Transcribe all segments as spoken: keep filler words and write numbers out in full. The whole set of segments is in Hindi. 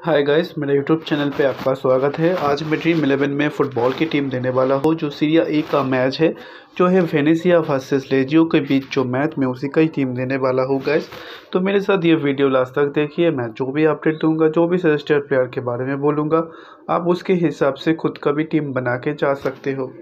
हाय गाइस, मेरे यूट्यूब चैनल पे आपका स्वागत है। आज मैं ड्रीम इलेवन में फ़ुटबॉल की टीम देने वाला हूँ जो सीरिया ए का मैच है, जो है वेनेजिया वर्सेस लेजियो के बीच जो मैच में उसी का ही टीम देने वाला हूँ गाइस। तो मेरे साथ ये वीडियो लास्ट तक देखिए। मैं जो भी अपडेट दूंगा, जो भी सजेस्टेड प्लेयर के बारे में बोलूँगा, आप उसके हिसाब से खुद का भी टीम बना के जा सकते हो।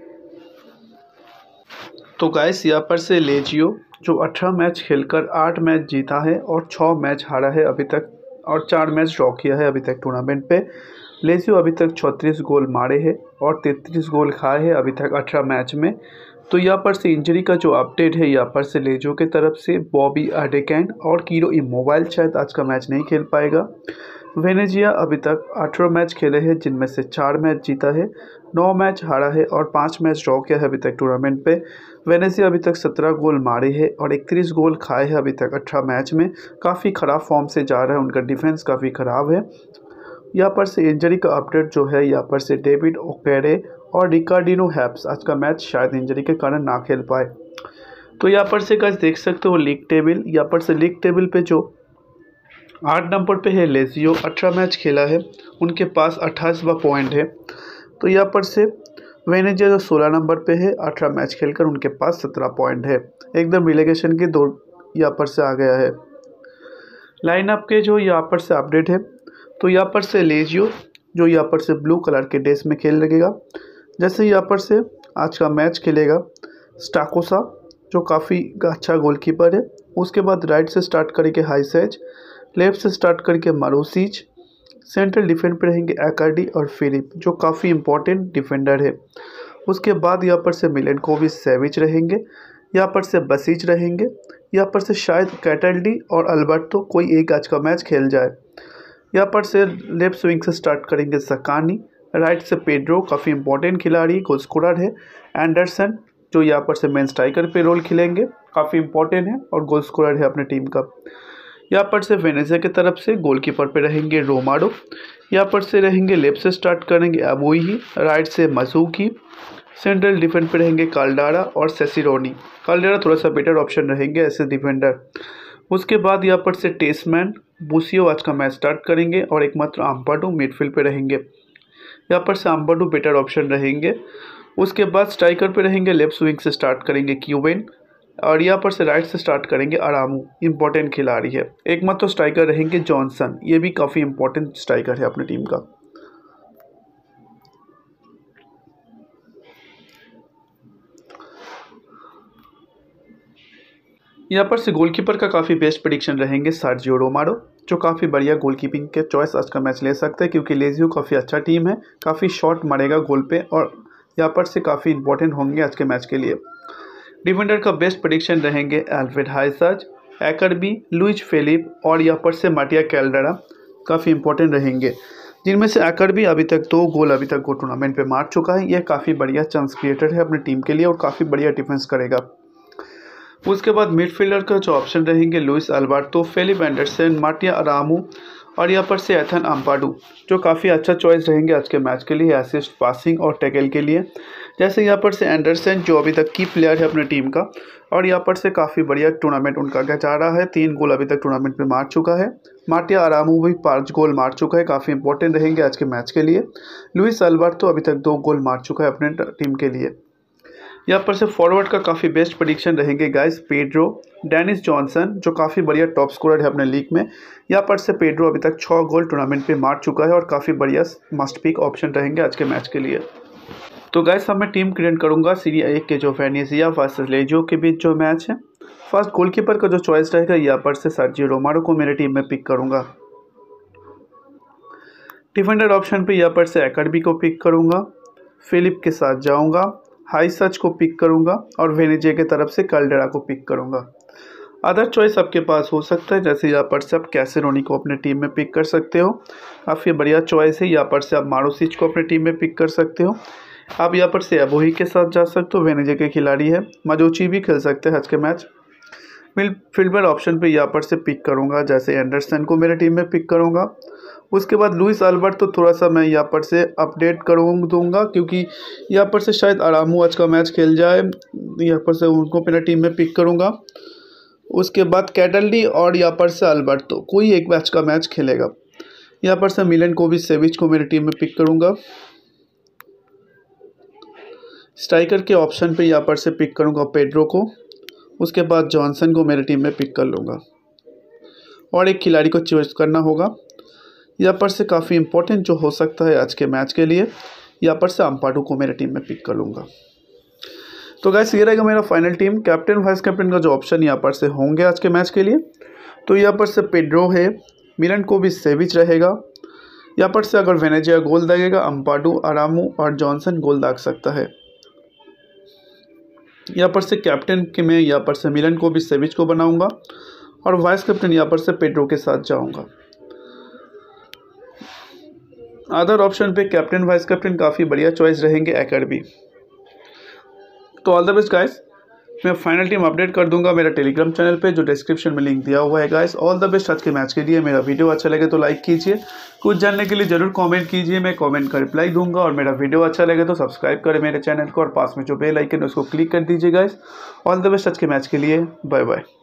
तो गाइस, यहाँ पर से लेजियो जो अठारह मैच खेलकर आठ मैच जीता है और छः मैच हारा है अभी तक, और चार मैच ड्रॉ किया है अभी तक टूर्नामेंट पे। लेजियो अभी तक चौंतीस गोल मारे हैं और तैंतीस गोल खाए हैं अभी तक अठारह मैच में। तो यहाँ पर से इंजरी का जो अपडेट है, यहाँ पर से लेजियो की तरफ से बॉबी अडेकैन और कीरो इमोबाइल शायद आज का मैच नहीं खेल पाएगा। वेनेजिया अभी तक अठारह मैच खेले हैं, जिनमें से चार मैच जीता है, नौ मैच हारा है और पाँच मैच ड्रॉ किया है अभी तक टूर्नामेंट पे। वेनेजिया अभी तक सत्रह गोल मारे हैं और इकतीस गोल खाए हैं अभी तक अठारह मैच में। काफ़ी ख़राब फॉर्म से जा रहा है, उनका डिफेंस काफ़ी ख़राब है। यहाँ पर से इंजरी का अपडेट जो है, यहाँ पर से डेविड ओकेरे और रिकार्डिनो हैप्स आज का मैच शायद इंजरी के कारण ना खेल पाए। तो यहाँ पर से गाइस देख सकते हो लीग टेबल। यहाँ पर से लीग टेबल पे जो आठ नंबर पे है लेजियो, अठारह मैच खेला है, उनके पास अट्ठाईसवां पॉइंट है। तो यहाँ पर से वेनेजिया जो सोलह नंबर पे है, अठारह मैच खेलकर उनके पास सत्रह पॉइंट है, एकदम रिलेगेशन की दौड़ यहाँ पर से आ गया है। लाइनअप के जो यहाँ पर से अपडेट है, तो यहाँ पर से लेजियो जो यहाँ पर से ब्लू कलर के ड्रेस में खेल लगेगा। जैसे यहाँ पर से आज का मैच खेलेगा स्टाकोसा, जो काफ़ी अच्छा गोलकीपर है। उसके बाद राइट से स्टार्ट करेंगे हाईसेज, लेफ्ट से स्टार्ट करके मारूसिच, सेंट्रल डिफेंड पे रहेंगे एकर्डी और फिलिप, जो काफ़ी इंपॉर्टेंट डिफेंडर है। उसके बाद यहाँ पर से मिलेनकोविच सेविच रहेंगे, यहाँ पर से बसीच रहेंगे, यहाँ पर से शायद कैटल्डी और अल्बर्टो कोई एक आज का मैच खेल जाए। यहाँ पर से लेफ्ट स्विंग से स्टार्ट करेंगे सकानी, राइट से पेड्रो, काफ़ी इंपॉर्टेंट खिलाड़ी, गोल स्कोरर है। एंडरसन जो यहाँ पर से मेन स्ट्राइकर पे रोल खेलेंगे, काफ़ी इंपॉर्टेंट है और गोल स्कोरर है अपने टीम का। यहाँ पर से वेनेजिया की तरफ से गोलकीपर पे रहेंगे रोमाडो, यहाँ पर से रहेंगे लेफ्ट से स्टार्ट करेंगे अबुई, राइट से मसूकी, सेंट्रल डिफेंड पे रहेंगे काल्डारा और सेसिरोनी। काल्डारा थोड़ा सा बेटर ऑप्शन रहेंगे ऐसे डिफेंडर। उसके बाद यहाँ पर से टेस्टमैन बुसियो आज का मैच स्टार्ट करेंगे और एकमात्र अम्पाडू मिडफील्ड पे रहेंगे, यहाँ पर से अम्पाडू बेटर ऑप्शन रहेंगे। उसके बाद स्ट्राइकर पे रहेंगे, लेफ्ट विंग से स्टार्ट करेंगे क्यूबेन और यहाँ पर से राइट से स्टार्ट करेंगे आरामू, इंपॉर्टेंट खिलाड़ी है। एकमात्र स्ट्राइकर रहेंगे जॉनसन, ये भी काफ़ी इंपॉर्टेंट स्ट्राइकर है अपनी टीम का। यहाँ पर से गोलकीपर का काफ़ी बेस्ट प्रेडिक्शन रहेंगे सर्जियो रोमारो, जो काफ़ी बढ़िया गोलकीपिंग के चॉइस आज का मैच ले सकते हैं, क्योंकि लेजियो काफ़ी अच्छा टीम है, काफ़ी शॉट मारेगा गोल पे और यहाँ पर से काफ़ी इंपॉर्टेंट होंगे आज के मैच के लिए। डिफेंडर का बेस्ट प्रेडिक्शन रहेंगे एल्फ्रेड हाइसाज, एकरबी, लुइज फिलिप और यहाँ पर से माटिया कैल्डेरा, काफ़ी इंपॉर्टेंट रहेंगे। जिनमें से एकरबी अभी तक दो गोल अभी तक वो टूर्नामेंट पे मार चुका है, यह काफ़ी बढ़िया चांस क्रिएटर है अपनी टीम के लिए और काफ़ी बढ़िया डिफेंस करेगा। उसके बाद मिडफील्डर का जो ऑप्शन रहेंगे Luis Alberto, Felipe Anderson, Mattia Aramu और यहाँ पर से एथन अम्पाडू, जो काफ़ी अच्छा चॉइस रहेंगे आज के मैच के लिए असिस्ट, पासिंग और टैकल के लिए। जैसे यहाँ पर से एंडरसन जो अभी तक की प्लेयर है अपनी टीम का और यहाँ पर से काफ़ी बढ़िया टूर्नामेंट उनका क्या जा रहा है, तीन गोल अभी तक टूर्नामेंट में मार चुका है। माटिया अरामू भी पाँच गोल मार चुका है, काफ़ी इंपॉर्टेंट रहेंगे आज के मैच के लिए। लुइस अल्बर्टो अभी तक दो गोल मार चुका है अपने टीम के लिए। यहाँ पर से फॉरवर्ड का काफ़ी बेस्ट प्रेडिक्शन रहेंगे गाइस पेड्रो, डेनिस जॉनसन, जो काफ़ी बढ़िया टॉप स्कोरर है अपने लीग में। यहाँ पर से पेड्रो अभी तक छः गोल टूर्नामेंट पे मार चुका है और काफ़ी बढ़िया मस्ट पिक ऑप्शन रहेंगे आज के मैच के लिए। तो गाइस, अब मैं टीम क्रिएट करूँगा सीरिया ए के जो वेनेजिया वर्सेस लेजियो के बीच जो मैच है। फर्स्ट गोलकीपर का जो चॉइस रहेगा, यहाँ पर से सर्जियो रोमारो को मेरे टीम में पिक करूँगा। डिफेंडर ऑप्शन पे यहाँ पर से एकरबी को पिक करूँगा, फिलिप के साथ जाऊँगा, हाईसच को पिक करूंगा और वेनेजिया की तरफ से कैल्डेरा को पिक करूंगा। अदर चॉइस आपके पास हो सकता है, जैसे यहाँ पर से आप कैसेरोनी को अपने टीम में पिक कर सकते हो, काफ़ी बढ़िया चॉइस है। यहाँ पर से आप मारूसिच को अपने टीम में पिक कर सकते हो। आप यहाँ पर से अबोही के साथ जा सकते हो, वेनेजिया के खिलाड़ी है। मजोची भी खेल सकते हैं आज के मैच। मिडफील्डर ऑप्शन पे यहाँ पर से पिक करूँगा, जैसे एंडरसन को मेरे टीम में पिक करूँगा। उसके बाद लुइस अल्बर्ट तो थोड़ा सा मैं यहाँ पर से अपडेट करूँ दूंगा, क्योंकि यहाँ पर से शायद आरामू आज का मैच खेल जाए, यहाँ पर से उनको मेरा टीम में पिक करूँगा। उसके बाद कैटल्डी और यहाँ पर से अल्बर्ट तो कोई एक मैच का मैच खेलेगा। यहाँ पर से मिलिनकोविच सेविच को मेरी टीम में पिक करूँगा। स्ट्राइकर के ऑप्शन पे यहाँ पर से पिक करूँगा पेड्रो को, उसके बाद जॉनसन को मेरी टीम में पिक कर लूँगा और एक खिलाड़ी को चॉइस करना होगा। यहाँ पर से काफ़ी इंपॉर्टेंट जो हो सकता है आज के मैच के लिए, यहाँ पर से अम्पाडू को मेरे टीम में पिक कर लूँगा। तो गाइस ये रहेगा मेरा final team. Captain vice captain का जो ऑप्शन यहाँ पर से होंगे आज के मैच के लिए, तो यहाँ पर से पेड्रो है, मिलिनकोविच सेविच रहेगा। यहाँ पर से अगर वेनेजिया गोल दागेगा, अम्पाडू, आरामू और जॉनसन गोल दाग सकता है। यहाँ पर से कैप्टन के मैं यहाँ पर से मिलिनकोविच सेविच को बनाऊंगा और वाइस कैप्टन यहाँ पर से पेड्रो के साथ जाऊंगा। अदर ऑप्शन पे कैप्टन वाइस कैप्टन काफ़ी बढ़िया चॉइस रहेंगे एकेडमी। तो ऑल द बेस्ट गाइस, मैं फाइनल टीम अपडेट कर दूंगा मेरा टेलीग्राम चैनल पे, जो डिस्क्रिप्शन में लिंक दिया हुआ है गाइस। ऑल द बेस्ट आज के मैच के लिए। मेरा वीडियो अच्छा लगे तो लाइक कीजिए, कुछ जानने के लिए जरूर कमेंट कीजिए, मैं कमेंट का रिप्लाई दूंगा। और मेरा वीडियो अच्छा लगे तो सब्सक्राइब करें मेरे चैनल को और पास में जो बेल आइकन है उसको क्लिक कर दीजिए गाइस। ऑल द बेस्ट आज के मैच के लिए। Bye bye.